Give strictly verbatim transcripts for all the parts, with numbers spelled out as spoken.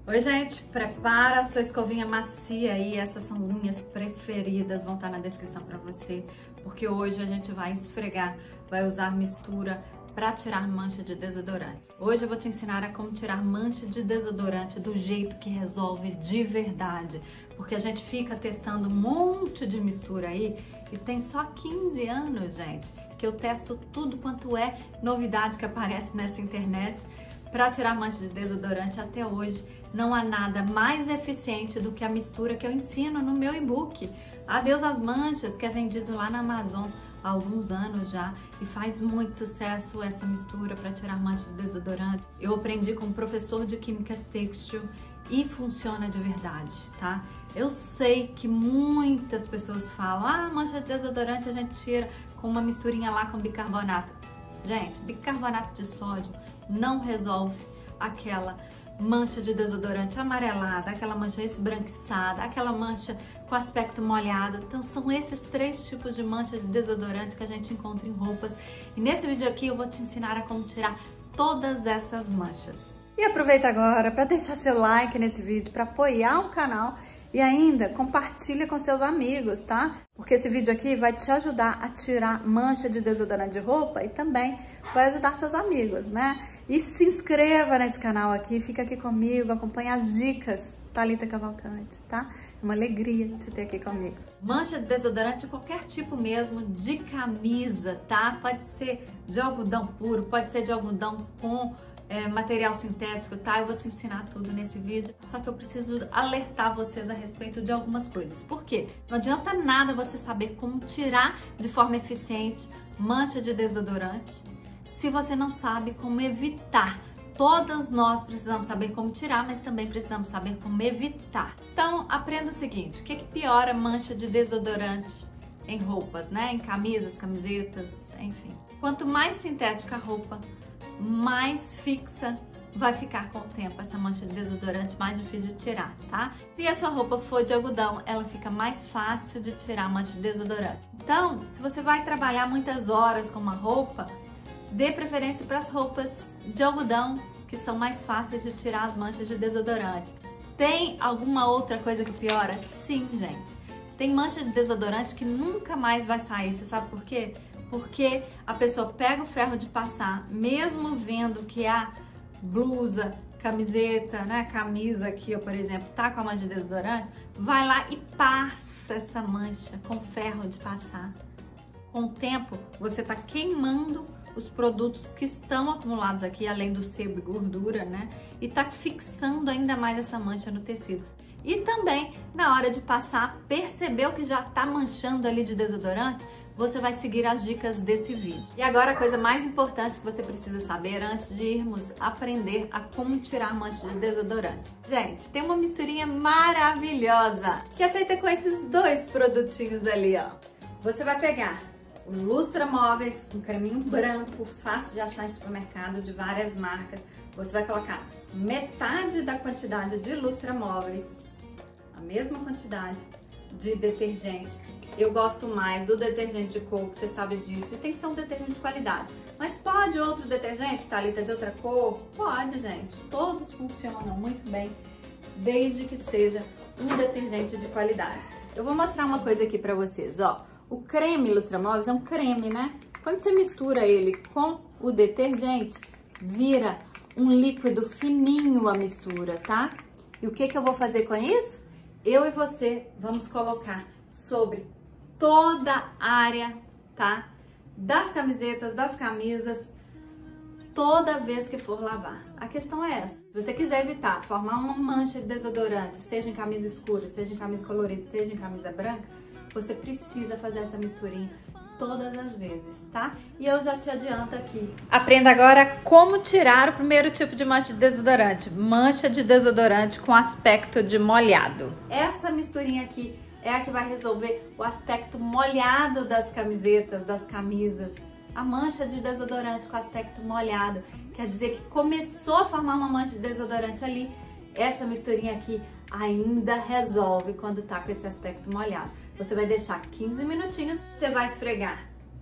Oi, gente, prepara a sua escovinha macia aí, essas são as minhas preferidas, vão estar na descrição para você, porque hoje a gente vai esfregar, vai usar mistura para tirar mancha de desodorante. Hoje eu vou te ensinar a como tirar mancha de desodorante do jeito que resolve de verdade, porque a gente fica testando um monte de mistura aí e tem só quinze anos, gente, que eu testo tudo quanto é novidade que aparece nessa internet para tirar mancha de desodorante. Até hoje não há nada mais eficiente do que a mistura que eu ensino no meu e-book Adeus às Manchas, que é vendido lá na Amazon há alguns anos já e faz muito sucesso essa mistura para tirar mancha de desodorante. Eu aprendi com um professor de química têxtil e funciona de verdade, tá? Eu sei que muitas pessoas falam, ah, mancha de desodorante a gente tira com uma misturinha lá com bicarbonato. Gente, bicarbonato de sódio não resolve aquela mancha de desodorante amarelada, aquela mancha esbranquiçada, aquela mancha com aspecto molhado. Então são esses três tipos de mancha de desodorante que a gente encontra em roupas. E nesse vídeo aqui eu vou te ensinar a como tirar todas essas manchas. E aproveita agora para deixar seu like nesse vídeo, para apoiar o canal e ainda compartilha com seus amigos, tá? Porque esse vídeo aqui vai te ajudar a tirar mancha de desodorante de roupa e também vai ajudar seus amigos, né? E se inscreva nesse canal aqui, fica aqui comigo, acompanha as dicas Thalita Cavalcante, tá? É uma alegria te ter aqui comigo. Mancha de desodorante de qualquer tipo mesmo, de camisa, tá? Pode ser de algodão puro, pode ser de algodão com é, material sintético, tá? Eu vou te ensinar tudo nesse vídeo, só que eu preciso alertar vocês a respeito de algumas coisas. Por quê? Não adianta nada você saber como tirar de forma eficiente mancha de desodorante se você não sabe como evitar. Todas nós precisamos saber como tirar, mas também precisamos saber como evitar. Então, aprenda o seguinte, o que, que piora mancha de desodorante em roupas, né? Em camisas, camisetas, enfim. Quanto mais sintética a roupa, mais fixa vai ficar com o tempo essa mancha de desodorante, mais difícil de tirar, tá? Se a sua roupa for de algodão, ela fica mais fácil de tirar a mancha de desodorante. Então, se você vai trabalhar muitas horas com uma roupa, dê preferência para as roupas de algodão, que são mais fáceis de tirar as manchas de desodorante. Tem alguma outra coisa que piora? Sim, gente. Tem mancha de desodorante que nunca mais vai sair. Você sabe por quê? Porque a pessoa pega o ferro de passar, mesmo vendo que a blusa, camiseta, né, camisa aqui, ó, por exemplo, tá com a mancha de desodorante, vai lá e passa essa mancha com ferro de passar. Com o tempo, você tá queimando os produtos que estão acumulados aqui, além do sebo e gordura, né? E tá fixando ainda mais essa mancha no tecido. E também, na hora de passar, percebeu que já tá manchando ali de desodorante? Você vai seguir as dicas desse vídeo. E agora a coisa mais importante que você precisa saber antes de irmos aprender a como tirar mancha de desodorante. Gente, tem uma misturinha maravilhosa que é feita com esses dois produtinhos ali, ó. Você vai pegar um Lustramóveis, um creminho branco, fácil de achar em supermercado, de várias marcas. Você vai colocar metade da quantidade de Lustramóveis, a mesma quantidade de detergente. Eu gosto mais do detergente de coco, você sabe disso, e tem que ser um detergente de qualidade. Mas pode outro detergente, Thalita, de outra cor? Pode, gente. Todos funcionam muito bem, desde que seja um detergente de qualidade. Eu vou mostrar uma coisa aqui pra vocês, ó. O creme Lustramóveis é um creme, né? Quando você mistura ele com o detergente, vira um líquido fininho a mistura, tá? E o que que eu vou fazer com isso? Eu e você vamos colocar sobre toda a área, tá? Das camisetas, das camisas, toda vez que for lavar. A questão é essa. Se você quiser evitar formar uma mancha de desodorante, seja em camisa escura, seja em camisa colorida, seja em camisa branca, você precisa fazer essa misturinha todas as vezes, tá? E eu já te adianto aqui. Aprenda agora como tirar o primeiro tipo de mancha de desodorante. Mancha de desodorante com aspecto de molhado. Essa misturinha aqui é a que vai resolver o aspecto molhado das camisetas, das camisas. A mancha de desodorante com aspecto molhado quer dizer que começou a formar uma mancha de desodorante ali. Essa misturinha aqui ainda resolve quando tá com esse aspecto molhado. Você vai deixar quinze minutinhos, você vai esfregar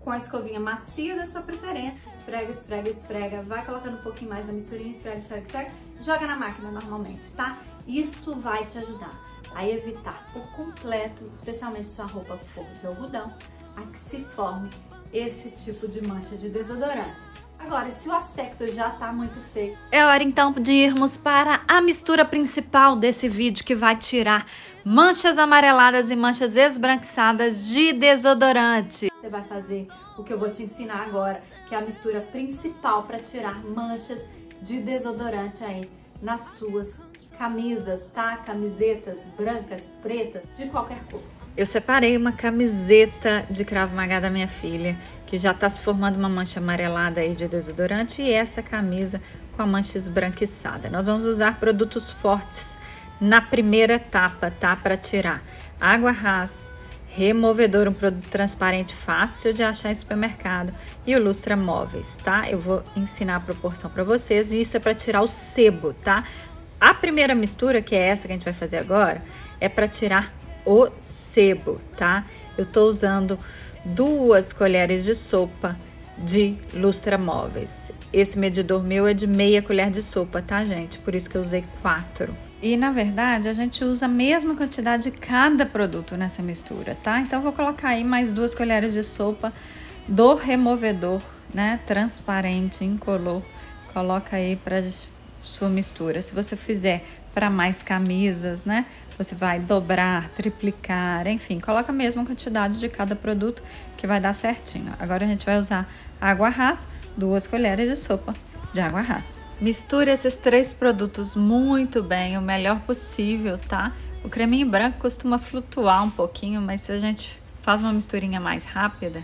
com a escovinha macia da sua preferência. Esfrega, esfrega, esfrega. Vai colocando um pouquinho mais da misturinha, esfrega, esfrega, esfrega. Joga na máquina normalmente, tá? Isso vai te ajudar a evitar por completo, especialmente se sua roupa for de algodão, a que se forme esse tipo de mancha de desodorante. Agora, se o aspecto já tá muito feio, é hora então de irmos para a mistura principal desse vídeo, que vai tirar manchas amareladas e manchas esbranquiçadas de desodorante. Você vai fazer o que eu vou te ensinar agora, que é a mistura principal para tirar manchas de desodorante aí nas suas camisas, tá? Camisetas brancas, pretas, de qualquer cor. Eu separei uma camiseta de Krav Maga da minha filha, que já tá se formando uma mancha amarelada aí de desodorante, e essa camisa com a mancha esbranquiçada. Nós vamos usar produtos fortes na primeira etapa, tá? Para tirar água ras, removedor, um produto transparente fácil de achar em supermercado, e o lustra móveis, tá? Eu vou ensinar a proporção para vocês, e isso é para tirar o sebo, tá? A primeira mistura, que é essa que a gente vai fazer agora, é para tirar o sebo, tá? Eu tô usando duas colheres de sopa de lustra móveis. Esse medidor meu é de meia colher de sopa, tá, gente? Por isso que eu usei quatro. E, na verdade, a gente usa a mesma quantidade de cada produto nessa mistura, tá? Então, eu vou colocar aí mais duas colheres de sopa do removedor, né? Transparente, incolor. Coloca aí para sua mistura. Se você fizer para mais camisas, né? Você vai dobrar, triplicar, enfim, coloca a mesma quantidade de cada produto que vai dar certinho. Agora a gente vai usar água ras, duas colheres de sopa de água ras. Misture esses três produtos muito bem, o melhor possível, tá? O creminho branco costuma flutuar um pouquinho, mas se a gente faz uma misturinha mais rápida,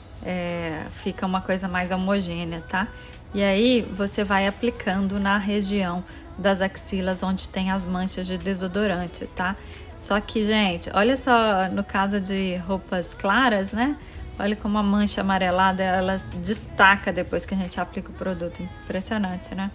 é, fica uma coisa mais homogênea, tá? E aí você vai aplicando na região das axilas onde tem as manchas de desodorante, tá? Só que, gente, olha só, no caso de roupas claras, né? Olha como a mancha amarelada, ela destaca depois que a gente aplica o produto. Impressionante, né?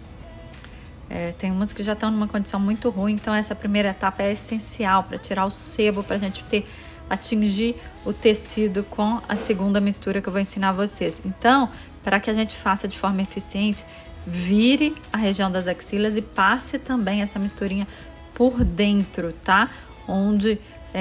É, tem umas que já estão numa condição muito ruim, então essa primeira etapa é essencial para tirar o sebo, para a gente ter, atingir o tecido com a segunda mistura que eu vou ensinar vocês. Então, para que a gente faça de forma eficiente, vire a região das axilas e passe também essa misturinha por dentro, tá? Onde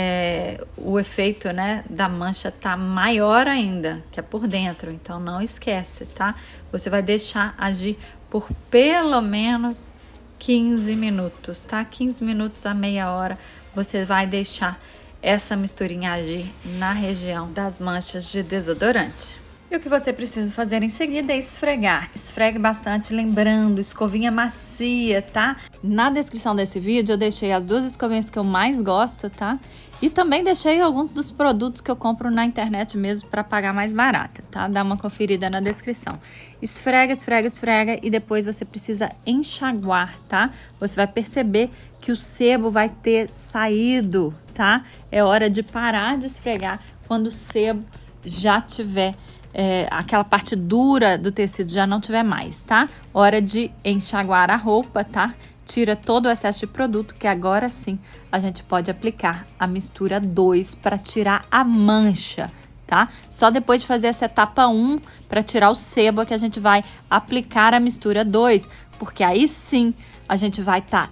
é, o efeito, né, da mancha tá maior ainda, que é por dentro. Então não esquece, tá? Você vai deixar agir por pelo menos quinze minutos, tá? quinze minutos a meia hora você vai deixar essa misturinha agir na região das manchas de desodorante. E o que você precisa fazer em seguida é esfregar. Esfregue bastante, lembrando, escovinha macia, tá? Na descrição desse vídeo eu deixei as duas escovinhas que eu mais gosto, tá? E também deixei alguns dos produtos que eu compro na internet mesmo para pagar mais barato, tá? Dá uma conferida na descrição. Esfrega, esfrega, esfrega e depois você precisa enxaguar, tá? Você vai perceber que o sebo vai ter saído, tá? É hora de parar de esfregar quando o sebo já tiver... É, aquela parte dura do tecido já não tiver mais, tá? Hora de enxaguar a roupa, tá? Tira todo o excesso de produto, que agora sim a gente pode aplicar a mistura dois para tirar a mancha, tá? Só depois de fazer essa etapa um para tirar o sebo é que a gente vai aplicar a mistura dois, porque aí sim a gente vai estar tá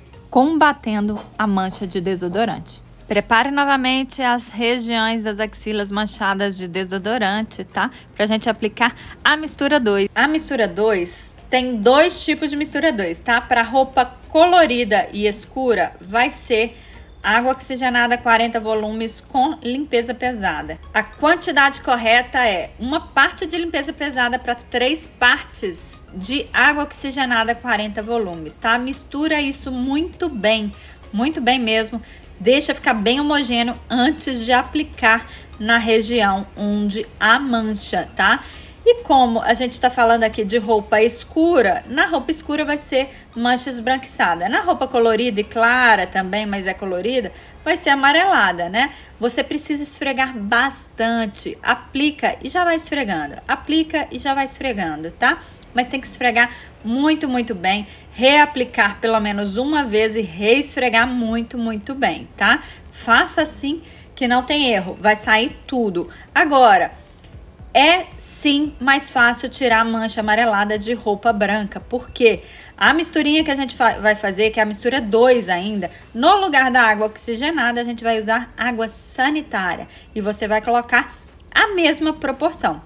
combatendo a mancha de desodorante. Prepare novamente as regiões das axilas manchadas de desodorante, tá? Pra gente aplicar a mistura dois. A mistura dois tem dois tipos de mistura dois, tá? Para roupa colorida e escura, vai ser água oxigenada quarenta volumes com limpeza pesada. A quantidade correta é uma parte de limpeza pesada para três partes de água oxigenada quarenta volumes, tá? Mistura isso muito bem, muito bem mesmo. Deixa ficar bem homogêneo antes de aplicar na região onde há mancha, tá? E como a gente tá falando aqui de roupa escura, na roupa escura vai ser mancha esbranquiçada. Na roupa colorida e clara também, mas é colorida, vai ser amarelada, né? Você precisa esfregar bastante. Aplica e já vai esfregando. Aplica e já vai esfregando, tá? Mas tem que esfregar muito, muito bem, reaplicar pelo menos uma vez e reesfregar muito, muito bem, tá? Faça assim que não tem erro, vai sair tudo. Agora, É sim mais fácil tirar a mancha amarelada de roupa branca, porque a misturinha que a gente vai fazer, que é a mistura dois ainda, no lugar da água oxigenada, a gente vai usar água sanitária. E você vai colocar a mesma proporção.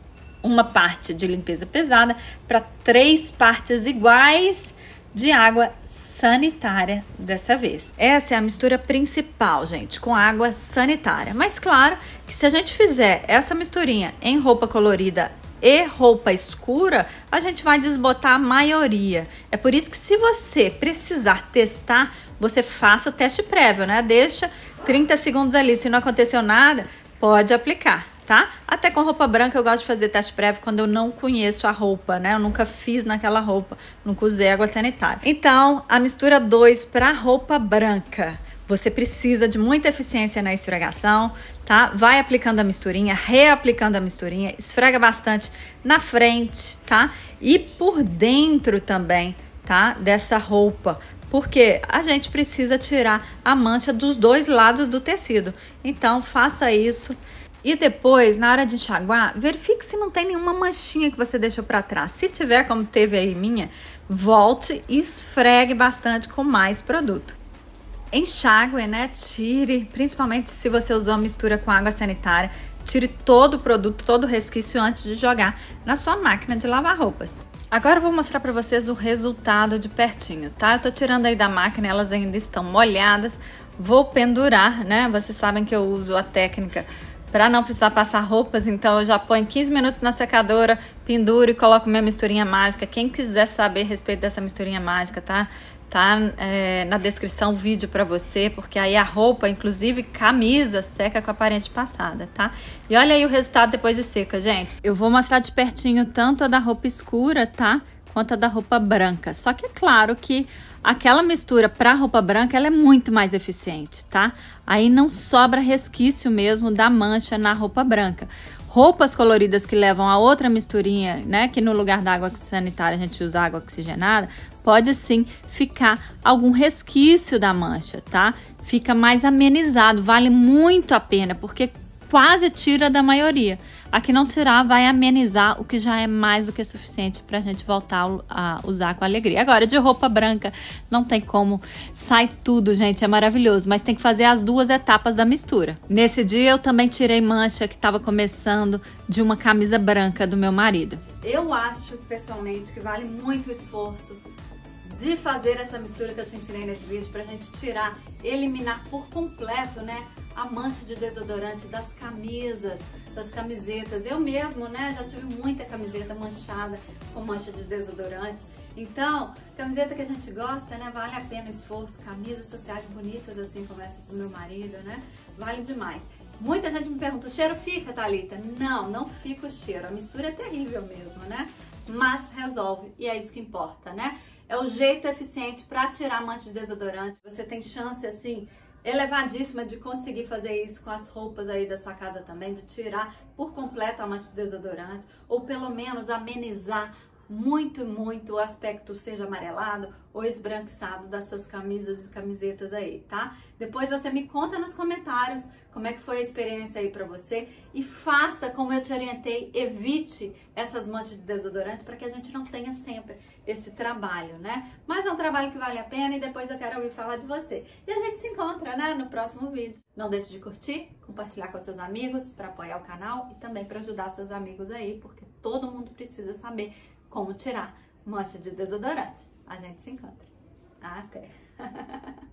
Uma parte de limpeza pesada para três partes iguais de água sanitária dessa vez. Essa é a mistura principal, gente, com água sanitária. Mas claro que se a gente fizer essa misturinha em roupa colorida e roupa escura, a gente vai desbotar a maioria. É por isso que se você precisar testar, você faça o teste prévio, né? Deixa trinta segundos ali, se não aconteceu nada, pode aplicar, tá? Até com roupa branca eu gosto de fazer teste prévio quando eu não conheço a roupa, né? Eu nunca fiz naquela roupa, nunca usei água sanitária. Então, a mistura dois para roupa branca. Você precisa de muita eficiência na esfregação, tá? Vai aplicando a misturinha, reaplicando a misturinha, esfrega bastante na frente, tá? E por dentro também, tá? Dessa roupa, porque a gente precisa tirar a mancha dos dois lados do tecido. Então, faça isso. E depois, na hora de enxaguar, verifique se não tem nenhuma manchinha que você deixou para trás. Se tiver, como teve aí minha, volte e esfregue bastante com mais produto. Enxague, né? Tire, principalmente se você usou a mistura com água sanitária, tire todo o produto, todo o resquício antes de jogar na sua máquina de lavar roupas. Agora eu vou mostrar para vocês o resultado de pertinho, tá? Eu tô tirando aí da máquina, elas ainda estão molhadas. Vou pendurar, né? Vocês sabem que eu uso a técnica para não precisar passar roupas, então eu já ponho quinze minutos na secadora, penduro e coloco minha misturinha mágica. Quem quiser saber a respeito dessa misturinha mágica, tá? Tá é, na descrição o vídeo para você, porque aí a roupa, inclusive camisa, seca com a aparência passada, tá? E olha aí o resultado depois de seca, gente. Eu vou mostrar de pertinho tanto a da roupa escura, tá? Quanto a da roupa branca. Só que é claro que aquela mistura para roupa branca, ela é muito mais eficiente, tá? Aí não sobra resquício mesmo da mancha na roupa branca. Roupas coloridas que levam a outra misturinha, né? Que no lugar da água sanitária a gente usa água oxigenada, pode sim ficar algum resquício da mancha, tá? Fica mais amenizado, vale muito a pena, porque quase tira da maioria. Aqui não tirar vai amenizar, o que já é mais do que suficiente pra gente voltar a usar com alegria. Agora, de roupa branca, não tem como, sai tudo, gente, é maravilhoso, mas tem que fazer as duas etapas da mistura. Nesse dia eu também tirei mancha que tava começando de uma camisa branca do meu marido. Eu acho, pessoalmente, que vale muito o esforço de fazer essa mistura que eu te ensinei nesse vídeo pra gente tirar, eliminar por completo, né, a mancha de desodorante das camisas, das camisetas. Eu mesmo, né, já tive muita camiseta manchada com mancha de desodorante. Então, camiseta que a gente gosta, né, vale a pena o esforço. Camisas sociais bonitas assim como essa do meu marido, né, vale demais. Muita gente me pergunta, o cheiro fica, Thalita? Não, não fica o cheiro. A mistura é terrível mesmo, né? Mas resolve e é isso que importa, né? É o jeito eficiente para tirar a mancha de desodorante. Você tem chance, assim, elevadíssima de conseguir fazer isso com as roupas aí da sua casa também, de tirar por completo a mancha de desodorante, ou pelo menos amenizar muito, muito o aspecto, seja amarelado ou esbranquiçado das suas camisas e camisetas aí, tá? Depois você me conta nos comentários como é que foi a experiência aí pra você e faça como eu te orientei, evite essas manchas de desodorante para que a gente não tenha sempre esse trabalho, né? Mas é um trabalho que vale a pena e depois eu quero ouvir falar de você. E a gente se encontra, né, no próximo vídeo. Não deixe de curtir, compartilhar com seus amigos para apoiar o canal e também para ajudar seus amigos aí, porque todo mundo precisa saber como tirar mancha de desodorante. A gente se encontra. Até!